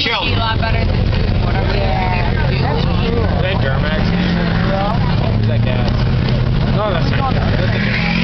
chill. A lot better than whatever they do. Is that Duramax? Is that gas? No, that's not.